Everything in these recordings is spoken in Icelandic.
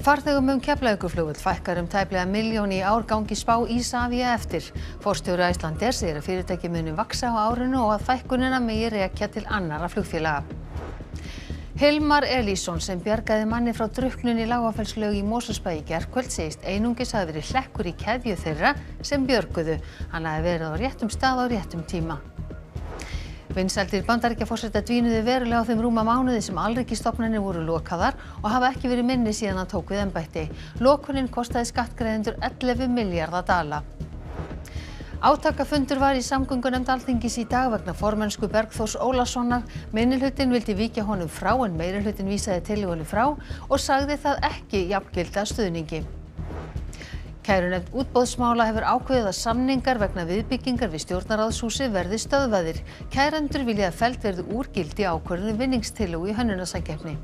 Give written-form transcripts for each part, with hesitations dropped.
Farþegum Keflavíkurflugvöll fækkar tæplega milljón í ár gangi spá Isavia eftir. Forstjóri Icelandair segir að fyrirtækið muni vaxa á árinu og að fækkunina megi rekja til annarra flugfélaga. Hilmar Elísson sem bjargaði manni frá drukknun í Lágafellslaug í Mosfellsbæ í gærkvöld segist einungis hafi verið hlekkur í keðju þeirra sem björguðu. Hann hafi verið á réttum stað á réttum tíma. Vinsældir Bandaríkjaforseta dvínuðu verulega á þeim rúma mánuði sem alríkisstofnanir voru lokaðar og hafa ekki verið minni síðan hann tók við embætti. Lokunin kostaði skattgreiðendur 11 milljarða dala. Átakafundur var í samgöngunefnd Alþingis í dag vegna formennsku Bergþórs Ólasonar. Minnihlutinn vildi víkja honum frá en meirihlutinn vísaði tillögunni frá og sagði það ekki jafngilda stuðningi. Kærunefnd útboðsmála hefur ákveðið að samningar vegna viðbyggingar við stjórnarráðshúsið verði stöðvaðir. Kærendur vilja að felld verði úr gildi ákvörðun vinningstillögu í hönnunarsamkeppni.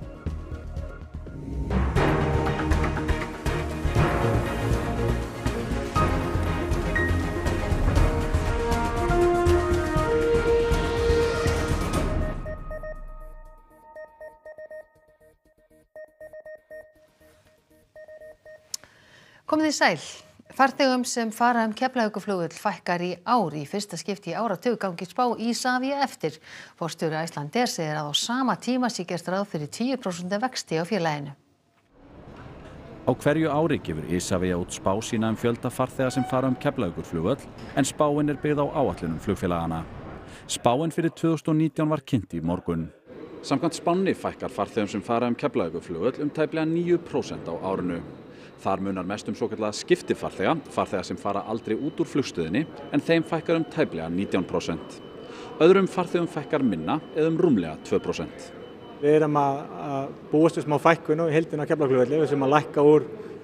Komið þið sæl. Farþegum sem fara Keflavíkurflugvöll fækkar í ár í fyrsta skipti í áratug gangi spá Isavia eftir. Forstjóri Icelandair segir að á sama tíma sé gert ráð fyrir 10% vexti á félaginu. Á hverju ári gefur Isavia út spá sína fjölda farþega sem fara Keflavíkurflugvöll en spáin byggð á áætlunum flugfélagana. Spáin fyrir 2019 var kynnt í morgun. Samkvæmt spánni fækkar farþegum sem fara Keflavíkurflugvöll tæplega 9% á árinu. Þar munar mest svokallaða skiptifarþega, farþega sem fara aldrei út úr flugstöðinni, en þeim fækkar tæplega 19%. Öðrum farþegum fækkar minna eða rúmlega 2%. Við erum að búast við smá fækkun í heildina á Keflavíkurflugvelli sem að lækka úr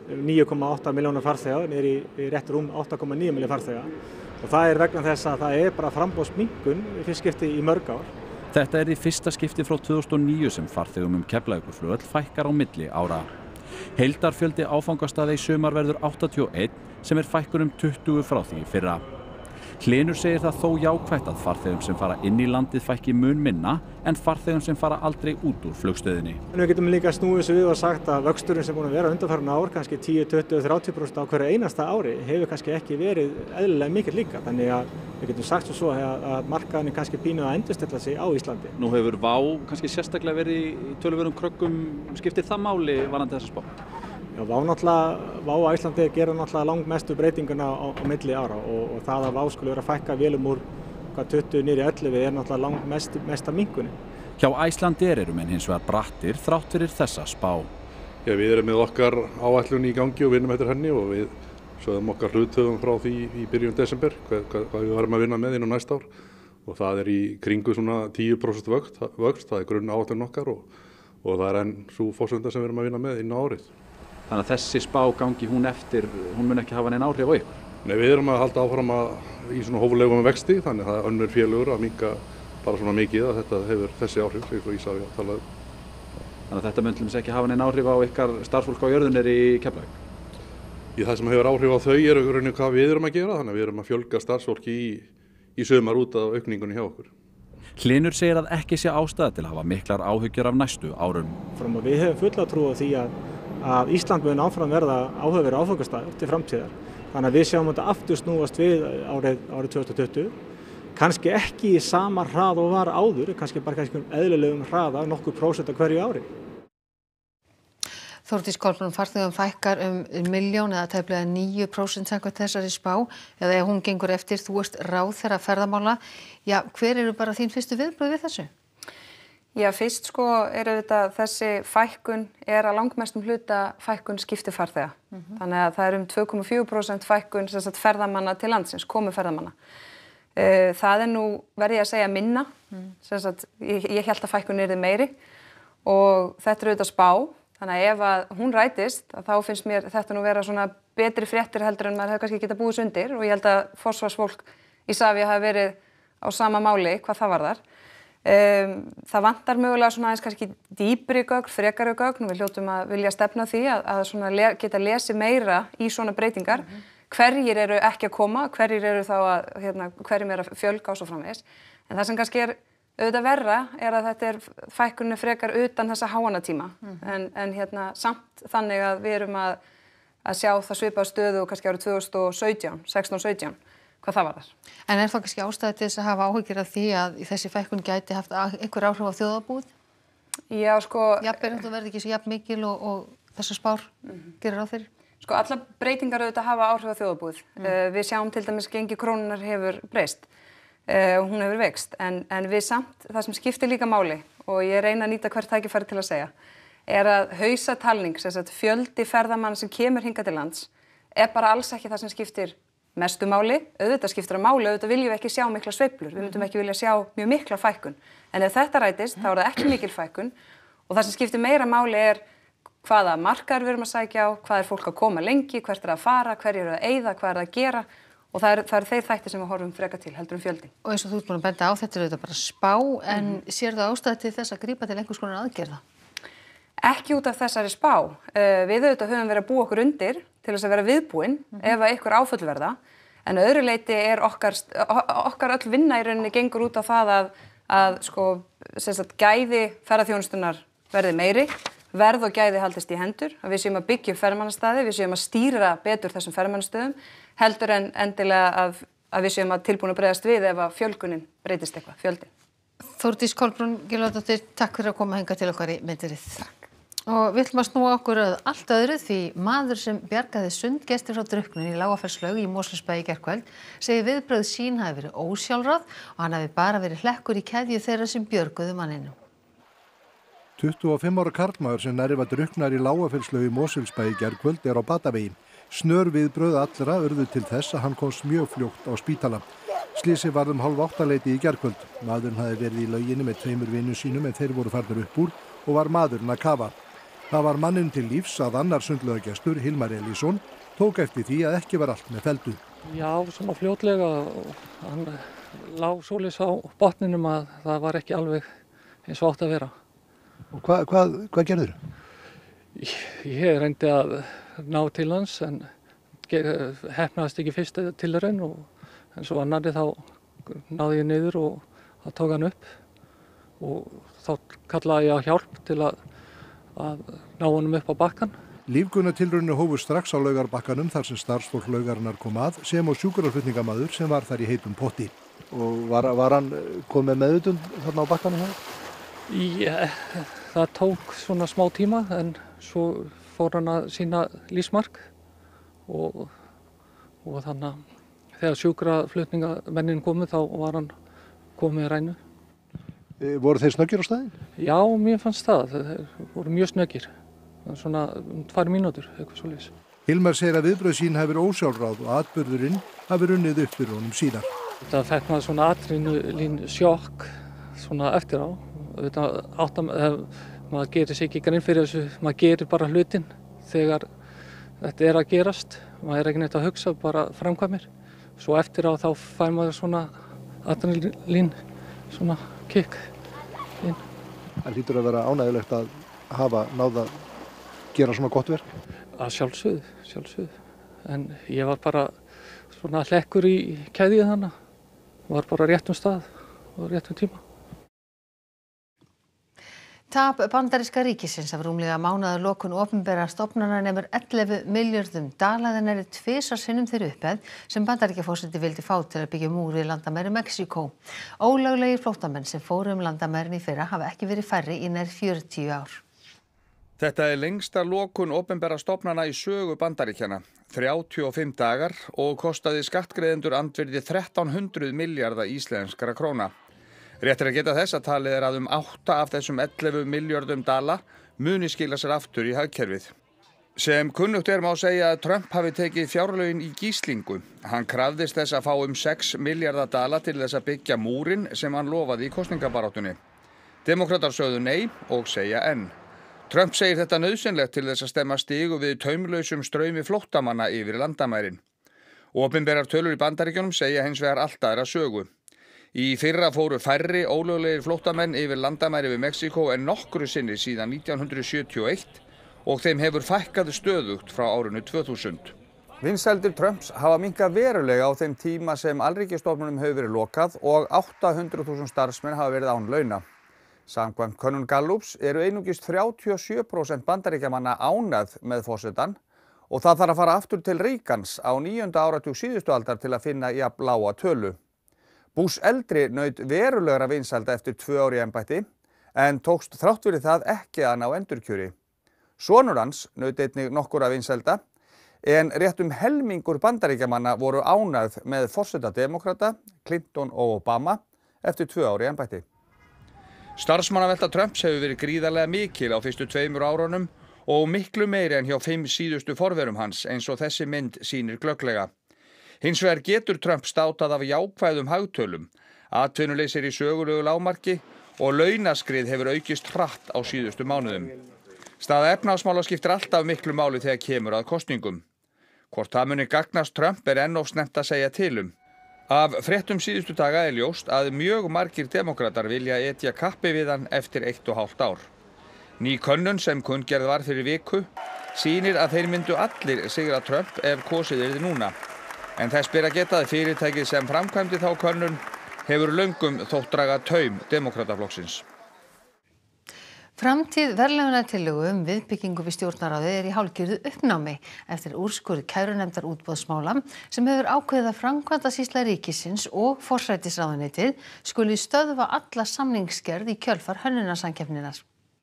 9,8 milljóna farþega niður í rétt rúm 8,9 milljóna farþega. Og það vegna þess að það bara framboðsminnkun í fyrsta skipti í mörg ár. Þetta í fyrsta skipti frá 2009 sem farþegum Keflavíkurflugvöll fækkar á milli ára. Heildarfjöldi áfangastaða í sumar verður 81 sem fækkun 20 frá því í fyrra. Hlynur segir það þó jákvætt að farþegum sem fara inn í landið fækki mun minna en farþegum sem fara aldrei út úr flugstöðinni. Við getum líka snúið þessu við og sagt að vöxturinn sem búin að vera undanfarin ár, kannski 10, 20, 30% á hverju einasta ári, hefur kannski ekki verið eðlilega mikill líka. Þannig að við getum sagt svo að markaðin kannski pínu að endurstilla sig á Íslandi. Nú hefur WOW kannski sérstaklega verið í töluverðum kröggum, skiptir það máli varðandi þessa spá? Já, WOW á Íslandi gera náttúrulega langmestu breytinguna á milli ára og það að WOW skuli vera að fækka vélum úr 20 niður í 11 náttúrulega langmesta minnkunin. Hjá Icelandair eru menn hins vegar brattir þrátt fyrir þessa spá. Já, við erum með okkar áætlun í gangi og vinnum eftir henni og við sögðum okkar hluthöfum frá því í byrjun desember hvað við varum að vinna með inn á næsta ár og það í kringu svona 10% vöxt, það grunn áætlun okkar og það enn svo forsenda sem við erum að vinna með inn á árið. Þannig að þessi spá gangi hún eftir, hún mun ekki hafa nein áhrif á ykkur? Nei, við erum að halda áfram í svona hóflegum vexti, þannig að það önnur félagur að minnka bara svona mikið að þetta hefur þessi áhrif, eins og Isavia talaði. Þannig að þetta mun til dæmis ekki hafa nein áhrif á ykkar starfsfólk á jörðunni í Keflavík? Það sem hefur áhrif á þau rauninni hvað við erum að gera, þannig að við erum að fjölga starfsfólki í sumar út af aukningunni hjá okkur. Hlynur segir að ekki sé ástæða til að hafa miklar áhyggjur af næstu árum. Við höfum fulla trú á því að Ísland mun áfram verða áhugaverður áfangastaður til framtíðar. Þannig að við sjáum þetta aftur snúast við árið 2020. Kannski ekki í sama hrað og var áður, kannski eðlilegum hraða nokkur prósent á hverju ári. Þórdís Kolbrún, farþegum fækkar milljón eða tæplega 9% samkvæmt þessari spá eða ef hún gengur eftir, þú ert ráðherra ferðamála. Já, hver eru bara þín fyrstu viðbrögð við þessu? Já, fyrst þetta þessi fækkun að langmestum hluta fækkun skiptifarþega. Þannig að það 2,4% fækkun ferðamanna til landsins, komu ferðamanna. Það nú verð ég að segja minna. Ég hélt að fækkun yrði meiri og þetta auðvitað spá. Þannig að ef hún rætist, þá finnst mér þetta nú vera svona betri fréttir heldur en maður hefði kannski getað búist undir og ég held að forsvarsfólk Isavia hafi verið á sama máli hvað það varðar. Það vantar mögulega svona aðeins kannski dýpri gögn, frekari gögn og við hljótum að vilja stefna því að svona geta lesið meira í svona breytingar. Hverjir eru ekki að koma, hverjir eru þá að, hverjum að fjölga og svo framvegis. En það sem kannski Auðvitað verra að þetta fækkunin frekar utan þessa háannatíma en samt þannig að við erum að sjá það svipaða stöðu og kannski árið 16-17 hvað það varðar. En þá kannski ástæða til þess að hafa áhyggjur af því að þessi fækkun gæti haft einhver áhrif á þjóðarbúið? Já, sko... Jafnvel þú verði ekki svo jafn mikil og þessar spár gerir ráð fyrir? Sko, allar breytingar auðvitað hafa áhrif á þjóðarbúið. Við sjáum til dæmis gengi krónunnar hefur breyst. Hún hefur veikst, en við samt, það sem skiptir líka máli og ég reyna að nýta hvert tækifæri til að segja, að hausatalning, fjöldi ferðamanna sem kemur hingað til lands, bara alls ekki það sem skiptir mestu máli. Auðvitað skiptir að máli, auðvitað viljum við ekki sjá mikla sveiflur, við myndum ekki vilja sjá mjög mikla fækkun, en ef þetta rætist, þá það ekki mikil fækkun og það sem skiptir meira máli hvaða markaðir við erum að sækja á, hvað fólk að koma lengi, hvert að fara, hverju að eyða, hvað að gera. Og það eru þeir þættir sem við horfum frekar til, heldur fjöldin. Og eins og þú ert búin að benda á, þetta auðvitað bara spá, en sér það ástæða til þess að grípa til einhvers konar aðgerða? Ekki út af þessari spá. Við auðvitað höfum verið að búa okkur undir til þess að vera viðbúin ef að einhver áföll verða, en öðru leyti okkar öll vinna í rauninni gengur út á það að gæði ferðaþjónustunnar verði meiri, verð og gæði haldist í hendur, að við séum að byggja upp ferðamannastaði, við séum að stýra betur þessum ferðamannastöðum, heldur en endilega að við séum að tilbúin að bregðast við ef að fjölgunin breytist eitthvað, fjöldin. Þórdís Kolbrún Gylfadóttir, takk fyrir að koma hingað til okkar í Myndirið. Og við ætlum að snúa okkur að allt öðru því maður sem bjargaði sundgesti frá drukknun í Lágafellslaug í Mosfellsbæ í gærkvöld segir viðbrögð sín hafi verið ósjálfráð og hann hafi bara verið hlekkur í keðju þeirra sem björguðu manninum. 25 ára karlmaður sem nærri var drukknar í Lágafellslaug í Mosfellsbæ í gærkvöld á batavegi. Snör viðbrögð allra urðu til þess að hann komst mjög fljótt á spítala. Slysið varð 7:30 í gærkvöld. Maðurinn hafði verið í lauginni með 2 vinum sínum en þeir voru farnir upp úr og var maðurinn að kafa. Það var manninn til lífs að annar sundlaugagestur, Hilmar Elísson, tók eftir því að ekki var allt með felldu. Já, svona fljótlega. Hann lá svoleiðis á botninum að það var ekki alveg eins og átt að vera. Og hvað gerðir? Ég reyndi að ná til hans en heppnaðist ekki fyrst tilraun en svo annarri þá náði ég niður og það tók hann upp og þá kallaði ég á hjálp til að ná honum upp á bakkann. Lífgunartilraunir hófust strax á Laugarbakkanum þar sem starfsfólk laugarinnar kom að sem og sjúkraflutningamaður sem var þar í heitum potti. Og var hann komið með meðvitund þarna á bakkanum? Það tók svona smá tíma en svo fór hann að sýna lífsmark og þannig að þegar sjúkraflutningamennin komu þá var hann komið rænu. Voru þeir snöggir á staðinn? Já, mér fannst það. Þeir voru mjög snöggir. Svona 2 mínútur, eitthvað svoleiðis. Hilmar segir að viðbrögð sín hafi verið ósjálfráð og atburðurinn hafi runnið upp fyrir honum síðar. Það fekk maður svona adrenalín sjokk svona eftir á. Maður gerir sig ekki grein fyrir þessu, maður gerir bara hlutinn þegar þetta að gerast. Maður ekki neitt að hugsa, bara framkvæmir. Svo eftir á þá fær maður svona adrenalín, svona kikk inn. Það hlýtur að vera ánægilegt að hafa náð að gera svona gott verk? Að sjálfsögðu. En ég var bara svona hlekkur í keðju þannig. Var bara réttum stað og réttum tíma. Tap bandaríska ríkisins af rúmlega mánaðarlokun opinberra stofnana nemur 11 milljörðum dala en er 2 sinnum þeirri upphæð sem Bandaríkjaforseti vildi fá til að byggja múr við landamæri Mexíkó. Ólöglegir flóttamenn sem fóru landamærin í fyrra hafa ekki verið færri í nær 40 ár. Þetta er lengsta lokun opinberra stofnana í sögu Bandaríkjanna, 35 dagar og kostaði skattgreiðendur andvirði 1300 milljarða íslenskra króna. Rétt er að geta þess að talið er að 8 af þessum 11 milljörðum dala muni skila sér aftur í hagkerfið. Sem kunnugt má segja að Trump hafi tekið fjárlögin í gíslingu. Hann krafðist þess að fá 6 milljarða dala til þess að byggja múrinn sem hann lofaði í kosningabaráttunni. Demókratar sögðu nei og segja enn. Trump segir þetta nauðsynlegt til þess að stemma stigu við taumlausum straumi flóttamanna yfir landamærin. Opinberar tölur í Bandaríkjunum segja hins vegar allt aðra sögu. Í fyrra fóru færri ólöglegir flóttamenn yfir landamæri við Mexíkó en nokkru sinni síðan 1971 og þeim hefur fækkað stöðugt frá árinu 2000. Vinsældir Trumps hafa minnkað verulega á þeim tíma sem alríkisstofnunum hefur verið lokað og 800.000 starfsmenn hafa verið án launa. Samkvæmt könnun Gallups eru einungis 37% Bandaríkjamanna ánægð með forsetann og það þarf að fara aftur til Reagans á 9. áratug síðustu aldar til að finna jafn lága tölu. Bush eldri naut verulegra vinsælda eftir 2 ár í embætti en tókst þrátt fyrir það ekki að ná endurkjöri. Sonur hans naut einnig nokkurra vinsælda en rétt helmingur Bandaríkjamanna voru ánægð með forseta demókrata, Clinton og Obama eftir 2 ár í embætti. Starfsmannavelta Trumps hefur verið gríðarlega mikil á fyrstu 2 árunum og miklu meiri en hjá 5 síðustu forverum hans eins og þessi mynd sýnir glögglega. Hins vegar getur Trump státað af jákvæðum hagtölum, atvinnuleysi í sögulegu lágmarki og launaskrið hefur aukist hratt á síðustu mánuðum. Staða efnahagsmála skiptir alltaf miklu máli þegar kemur að kosningum. Hvort það muni gagnast Trump enn of snemmt að segja til um. Af fréttum síðustu daga ljóst að mjög margir demókratar vilja etja kappi við hann eftir 1,5 ár. Ný könnun sem kunngerð var fyrir viku sýnir að þeir myndu allir sigra Trump ef kosið yrði núna. En þess ber að geta að fyrirtækið sem framkvæmdi þá könnun hefur löngum þótt draga taum demókrataflokksins. Framtíð verðlaunatillögu viðbyggingu við stjórnarráðið í hálfgerðu uppnámi eftir úrskurð kærunefndar útboðsmála sem hefur ákveðið að framkvæmdasýsla ríkisins og forsætisráðuneytið skuli stöðva alla samningsgerð í kjölfar hönnunarsamkeppninnar.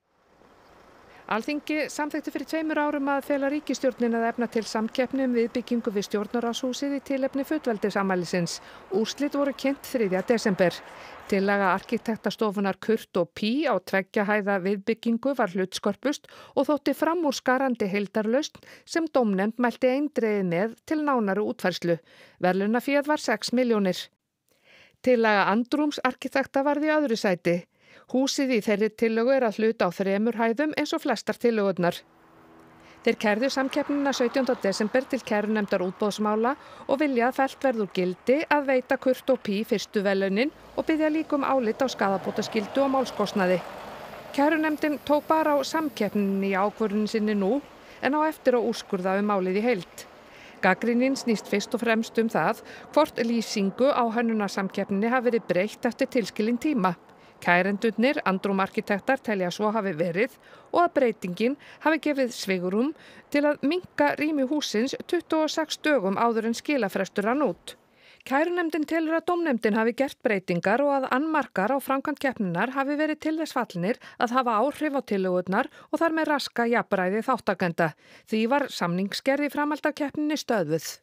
Alþingi samþykkti fyrir 2 árum að fela ríkisstjórnin að efna til samkeppni viðbyggingu við stjórnarráðshúsið í tilefni fullveldisafmælisins. Úrslit voru kynnt 3. desember. Tillaga arkitektastofunar Kurt og Pí á 2 hæða viðbyggingu var hlutskörpust og þótti framúrskarandi heildarlausn sem dómnefnd mælti eindregið með til nánari útfærslu. Verðlaunaféð var 6 milljónir. Tillaga Andrúms arkitekta varð í öðru sæti. Húsið í þeirri tillögu að hluta á 3 hæðum eins og flestar tillögurnar. Þeir kærðu samkeppnina 17. desember til kærunefndar útboðsmála og vilja að fellt verður gildi að veita Kurt og Pí fyrstu verðlaunin og biðja líka álit á skaðabótaskyldu og málskostnaði. Kærunefndin tók bara á samkeppninni í ákvörðun sinni nú en á eftir að úrskurða málið í heild. Gagnrýnin snýst fyrst og fremst það hvort lýsingu á hönnunarsamkeppninni hafi verið breytt eftir tilskilinn tíma. Kærendurnir, Andrúm arkitektar, telja svo hafi verið og að breytingin hafi gefið svigrúm til að minnka rými hússins 26 dögum áður en skilafrestur rann út. Kærunefndin telur að dómnefndin hafi gert breytingar og að annmarkar á framkvæmd keppninnar hafi verið til þess fallnir að hafa áhrif á tillögurnar og þar með raska jafnræði þátttakenda. Því var samningsgerð í framhaldi af keppninni stöðvuð.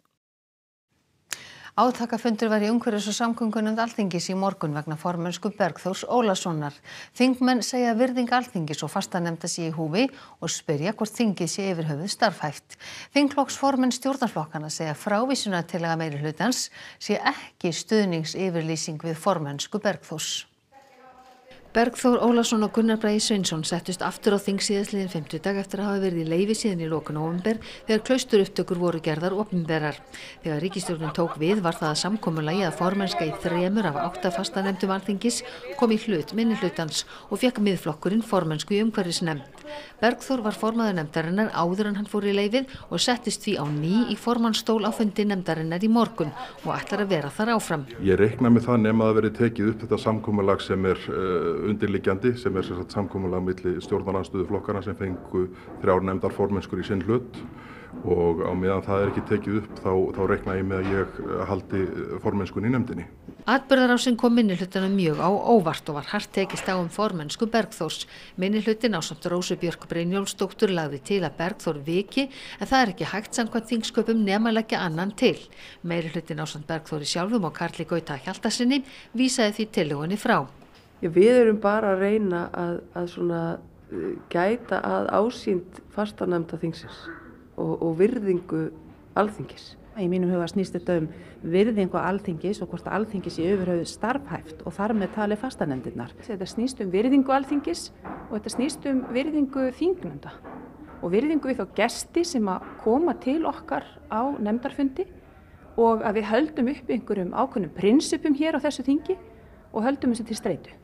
Átakafundur var í umhverfis- og samgöngunefnd Alþingis í morgun vegna formennsku Bergþórs Ólasonar. Þingmenn segja virðing Alþingis og fastanefnda sé í húfi og spyrja hvort þingið sé yfir höfuð starfhæft. Þingflokksformenn stjórnarflokkana segja frávísunartillaga meirihlutans sé ekki stuðningsyfirlýsing við formennsku Bergþórs. Bergþór Ólason og Gunnar Bragi Sveinsson settust aftur á þing síðastliðinn 50 eftir að hafa verið í leyfi síðan í lok nóvember þegar klausturupptökur voru gerðar opinberar. Þegar ríkisstjórnin tók við var það að samkomulagi að formennska í 3 af 8 fastanefndum Alþingis kom í hlut minnihlutans og fékk miðflokkurinn formennsku í umhverfisnefnd. Bergþór var formaður nefndarinnar áður en hann fór í leyfið og settist því á ný í formannsstól á fundi nefndarinnar í morgun og ætlar að vera þar áfram. Ég reikna með það nema að verið tekið upp þetta samkomulag sem undirliggjandi, sem samkomulag milli stjórnarandstöðuflokkana sem fengu 3 nefndarformennskur í sinn hlut og á meðan það ekki tekið upp þá reikna ég með að ég haldi formennskunni í nefndinni. Atburðarásin kom minnihlutanum mjög á óvart og var hart tekist á formennsku Bergþórs. Minnihlutin ásamt Rósu Björk Brynjólfsdóttur lagði til að Bergþór viki en það er ekki hægt samkvæmt þingsköpum nema að leggja annan til. Meirihlutin ásamt Bergþóri sjálfum og Karli Gauta Hjaltasyni vísaði því tillögunni frá. Við erum bara að reyna að gæta að ásýnd fastanefnda þingsins og virðingu Alþingis. Í mínum huga snýst þetta virðingu Alþingis og hvort Alþingis sé yfir höfuð starfhæft og þar með talið fastanefndirnar. Þetta snýst virðingu Alþingis og þetta snýst virðingu þingnefnda og virðingu við þá gesti sem að koma til okkar á nefndarfundi og að við höldum upp einhverjum ákveðnum prinsipum hér á þessu þingi og höldum þessu til streitu.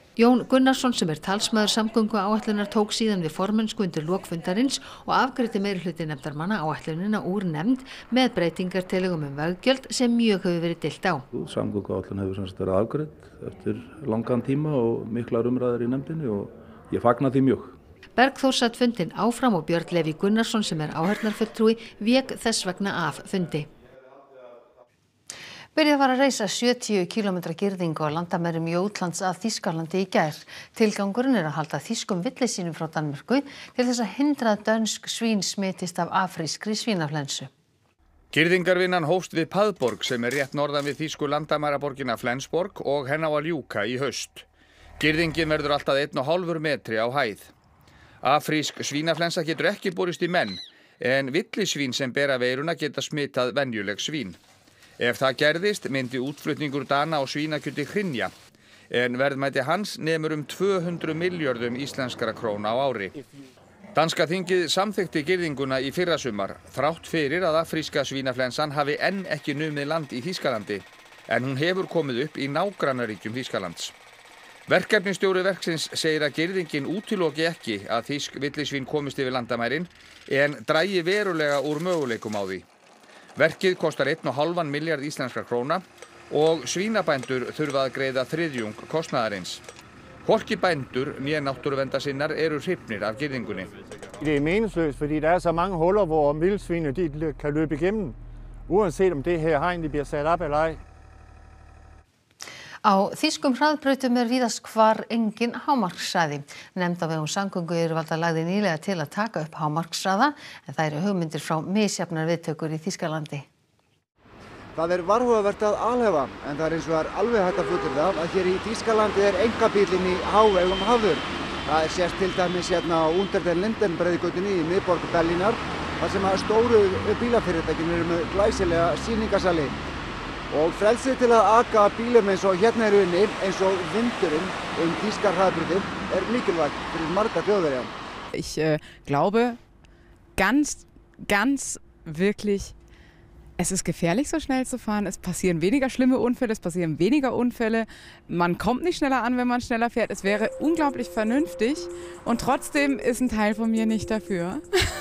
Jón Gunnarsson sem talsmaður samgönguáætlunar tók síðan við formennsku undir lok fundarins og afgreiddi meirihluti nefndarmanna áætlunina úr nefnd með breytingartillögum veggjöld sem mjög hefur verið deilt á. Samgönguáætlun hefur semst verið afgreidd eftir langan tíma og miklar umræður í nefndinni og ég fagna því mjög. Bergþór sat fundinn áfram og Björn Leví Gunnarsson sem áheyrnarfulltrúi vék þess vegna af fundi. Byrjað var að reisa 70 kílómetra girðingu á landamærum Jótlands að Þýskalandi í gær. Tilgangurinn að halda þýskum villisvínum frá Danmörku til þess að hindra að dönsk svín smitist af afrískri svínaflensu. Girðingarvinnan hófst við Padborg sem rétt norðan við þýsku landamæraborgina Flensborg og henn á að ljúka í haust. Girðingin verður allt að 1,5 metri á hæð. Afrísk svínaflensa getur ekki borist í menn, en villisvín sem bera veiruna geta smitað venjuleg svín. Ef það gerðist myndi útflutningur Dana á svínakjöti hrynja, en verðmæti hans nemur 200 milljörðum íslenskra króna á ári. Danska þingið samþykkti girðinguna í fyrrasumar, þrátt fyrir að afríska svínaflensan hafi enn ekki numið land í Þýskalandi, en hún hefur komið upp í nágrannaríkjum Þýskalands. Verkefnisstjóri verksins segir að girðingin útiloki ekki að þýsk villisvín komist yfir landamærin, en dragi verulega úr möguleikum á því. Verkið kostar 1,5 milljarð íslenskra króna og svínabændur þurfa að greiða þriðjung kostnaðarins. Hvorki bændur né náttúruverndarsinnar eru hrifnir af girðingunni. Det meningsløst, fordi der så mange huller, hvor vildsvinene de kan løbe igennem, uanset om det her hegn bliver sat op eller ej. Á þýskum hraðbrautum víðast hvar engin hámarkshraði. Nefnd á vegum samgönguyfirvalda lagði nýlega til að taka upp hámarkshraða, en það eru hugmyndir frá misjafnar viðtökur í Þýskalandi. Það varhugavert að alhæfa, en það eins og alveg hægt að fullyrða að hér í Þýskalandi einkabíllinn í hávegum hafður. Það sést til dæmis hérna á Unter den Linden breiðgötunni í miðborg Berlínar, þar sem stóru bílafyrirtækin eru með glæsilega sýningasali. Og frelsið til að aka bílum eins og hérna inni, eins og vindurinn þýskar hraðbrautir mikilvægt fyrir marga Þjóðverja. Ich glaube ganz wirklich, es ist gefährlich, so schnell zu fahren. Es passieren weniger schlimme Unfälle, es passieren weniger Unfälle. Man kommt nicht schneller an, wenn man schneller fährt. Es wäre unglaublich vernünftig und trotzdem ist ein Teil von mir nicht dafür.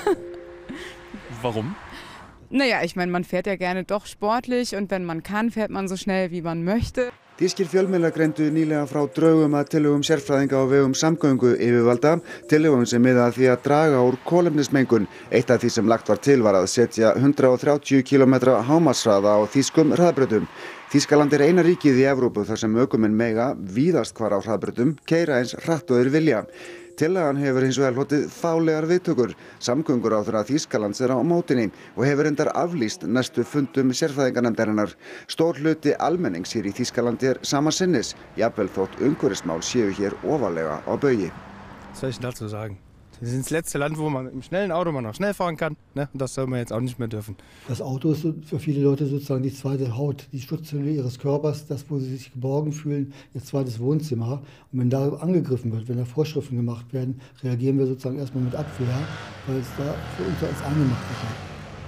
Warum? Naja, ich meine, man fährt ja gerne doch sportlich und wenn man kann, fährt man so schnell, wie man möchte. Þýskir fjölmiðlar greindu nýlega frá draugum að tillögum sérfræðinga á vegum samgönguyfirvalda, tillögum sem miða að því að draga úr kolefnismengun. Eitt af því sem lagt var til var að setja 130 km hámarkshraða á þýskum hraðbrautum. Þýskaland eina ríkið í Evrópu þar sem ökumenn mega víðast hvar á hraðbrautum keyra eins hratt og þeir vilja. Tillagan hefur hins vegar hlotið fálegar viðtökur. Samgönguráðherra Þýskalands á mótinni og hefur reyndar aflýst næstu fundum sérfræðinganefndarinnar. Stór hluti almennings hér í Þýskalandi sama sinnis, jafnvel þótt umhverfismál séu hér ofarlega á baugi. Was soll ich dazu sagen? Wir sind das letzte Land, wo man im schnellen Auto noch schnell fahren kann, ne? Und das soll man jetzt auch nicht mehr dürfen. Das Auto ist für viele Leute sozusagen die zweite Haut, die Schutzhülle ihres Körpers, das, wo sie sich geborgen fühlen, ihr zweites Wohnzimmer. Und wenn da angegriffen wird, wenn da Vorschriften gemacht werden, reagieren wir sozusagen erstmal mit Abwehr, weil es da für uns als angemacht wird.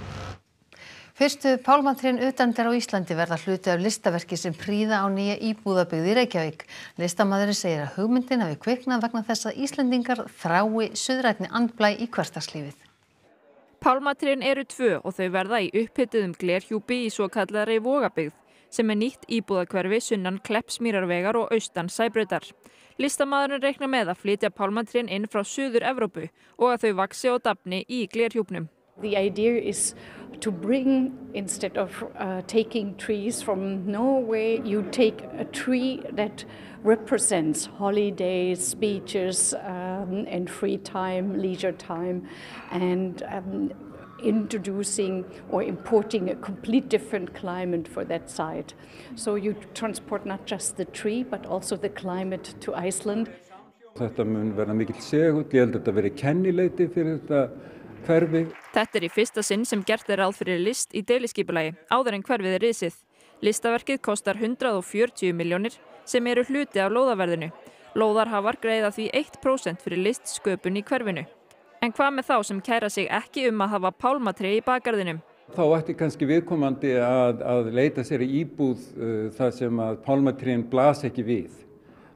Fyrstu pálmatrén utandyra á Íslandi verða hluti af listaverki sem prýða á nýja íbúðabyggð í Reykjavík. Listamaðurinn segir að hugmyndin hafi kviknað vegna þess að Íslendingar þrái suðrænni andblæ í hversdagslífið. Pálmatrén eru 2 og þau verða í upphituðum glerhjúpi í svokallaðri Vogabyggð, sem nýtt íbúðahverfi sunnan Kleppsmýrarvegar og austan Sæbrautar. Listamaðurinn reiknar með að flytja pálmatrén inn frá Suður-Evrópu og að þau vaxi og dafni í glerhjúpnum. The idea is to bring, instead of taking trees from Norway, you take a tree that represents holidays, beaches, and free time, leisure time, and introducing or importing a complete different climate for that site. So you transport not just the tree, but also the climate to Iceland. Þetta mun verða mikill segull, ég held að þetta verði kennileiti fyrir þetta hverfi. Þetta í fyrsta sinn sem gert ráð fyrir list í deiliskipulagi, áður en hverfið risið. Listaverkið kostar 140 milljónir sem eru hluti af lóðaverðinu. Lóðarhafar greiða því 1% fyrir listsköpun í hverfinu. En hvað með þá sem kæra sig ekki að hafa pálmatré í bakgarðinum? Þá ætti kannski viðkomandi að leita sér í íbúð þar sem að pálmatrén blasa ekki við.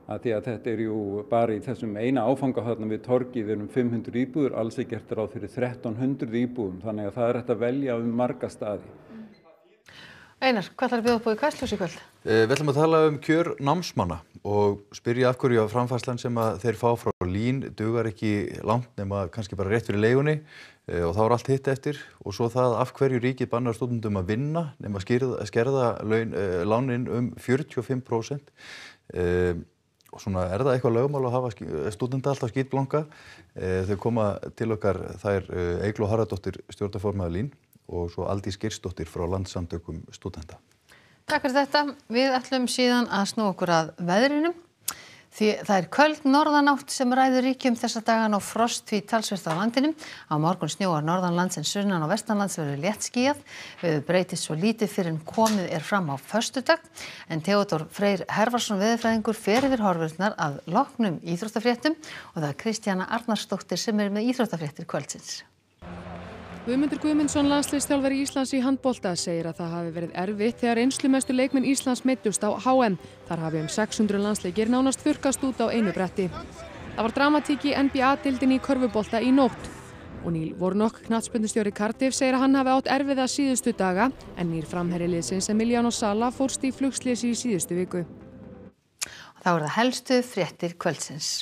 Því að þetta jú bara í þessum eina áfanga þarna við torgið 500 íbúðir, alls er gert ráð fyrir 1300 íbúðum, þannig að það er hægt að velja marga staði. Einar, hvað ætlarðu að bjóða upp á í Kastljósi í kvöld? Við ætlum að tala kjör námsmanna og spyrja af hverju að framfærslan sem að þeir fá frá LÍN dugar ekki langt nema kannski bara rétt fyrir leigunni og þá allt hitt eftir og svo það af hverju ríkið bannar stúdendum að vinna nema skerða lánin 45%. Og svona það eitthvað lögmál að hafa stúdenta alltaf skítblanka. Þau koma til okkar þær Eygló Harðardóttir stjórnarformaður LÍN og svo Aldís Geirsdóttir frá Landssamtökum stúdenta. Takk fyrir þetta. Við ætlum síðan að snúa okkur að veðrinu. Því það köld norðanátt sem ræður ríkjum þessa dagana og frost því talsvert á landinu. Á morgun snjóar norðanlands en sunnan og vestanlands verður léttskýjað. Veður breytist svo lítið fyrr en komið fram á föstudag. En Theodór Freyr Hervarsson veðurfræðingur fer yfir horfurnar að loknum íþróttafréttum og það Kristjana Arnarsdóttir sem með íþróttafréttir kvöldsins. Guðmundur Guðmundsson, landsliðsþjálfari Íslands í handbolta, segir að það hafi verið erfitt þegar reynslumestu leikmenn Íslands meiddust á HM. Þar hafi 600 landsleikir nánast þurrkast út á einu bretti. Það var dramatík í NBA-deildinni í körfubolta í nótt. Og Neil Warnock, knattspyrnustjóri Cardiff, segir að hann hafi átt erfiða síðustu daga en nýr framherji liðsins Emiliano Sala fórst í flugslysi í síðustu viku. Þá það helstu fréttir kvöldsins.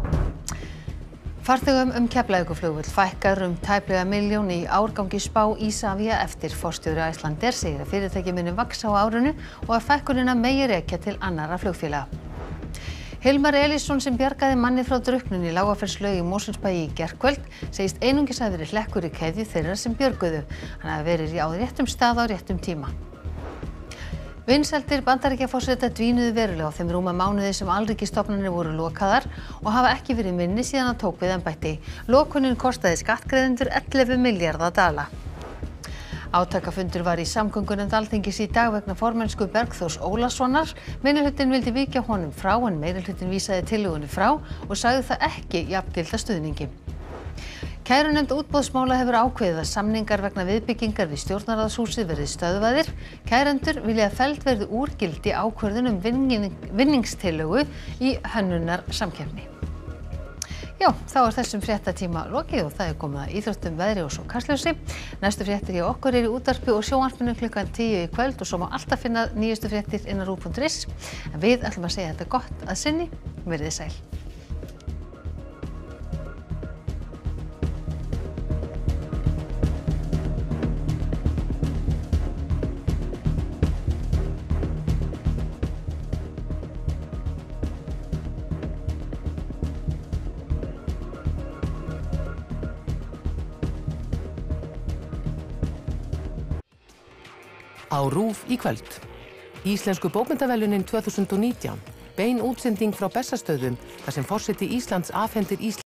Farþegum Keflavíkurflugvöll fækkar tæplega 1 milljón í árgangi spá Isavia eftir. Forstjóri Icelandair segir að fyrirtækið muni vaxa á árinu og að fækkunina megi rekja til annarra flugfélaga. Hilmar Elísson sem bjargaði manni frá drukknun í Lágafelslaug í Mosfellsbæ í gærkvöld segist einungis hafa verið hlekkur í keðju þeirra sem björguðu. Hann hafi verið á réttum stað á réttum tíma. Vinsældir Bandaríkjaforseta dvínuðu verulega á þeim rúma mánuði sem alríkisstofnanir voru lokaðar og hafa ekki verið minni síðan hann tók við embætti. Lokunin kostaði skattgreiðendur 11 milljarða dala. Átakafundur var í samgöngunefnd Alþingis í dag vegna formennsku Bergþórs Ólasonar. Minnihlutinn vildi víkja honum frá en meirihlutinn vísaði tillögunni frá og sagði það ekki jafngilda stuðningi. Kærunefnd útboðsmála hefur ákveðið að samningar vegna viðbyggingar við Stjórnarráðshúsið verði stöðvaðir. Kærendur vilja að felld verði úr gildi ákvörðun vinningstillögu í hönnunarsamkeppni. Já, þá þessum fréttatíma lokið og það komið að íþróttum, veðri og svo Kastljósi. Næstu fréttir hjá okkur í útvarpi og sjónvarpinu klukkan 10 í kvöld og svo má alltaf finna nýjustu fréttir innan RÚV.is. En við ætlum að segja þetta gott að sinni. Verið sæl. Á RÚV í kvöld. Íslensku bókmenntaverðlaunin 2019. Bein útsending frá Bessastöðum þar sem forseti Íslands afhendir